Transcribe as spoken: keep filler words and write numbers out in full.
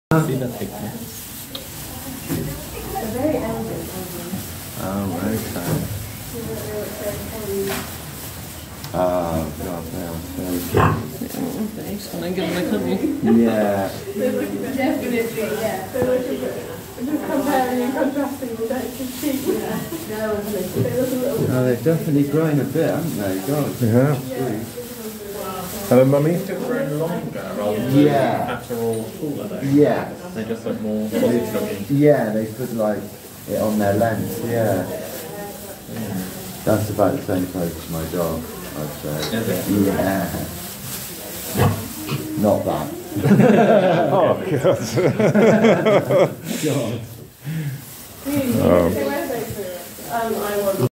See the thickness. They're very elegant. Oh, okay. Oh, God, they are so Thanks, can I give them a cuddle? Yeah. Definitely, yeah. Just comparing and contrasting with that sheep. Oh, they've definitely grown a bit, haven't they? God. Yeah. Hello, mummy. They're grown longer rather than Yeah. fatter or taller though. Yeah. They just look more sausage looking. Yeah, they put like it on their length, yeah. That's about the same size as my dog, I'd say. Is it? Yeah. Not that. Oh, God. God. Um, I want